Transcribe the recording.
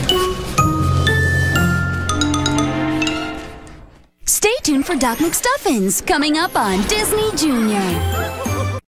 Stay tuned for Doc McStuffins, coming up on Disney Junior.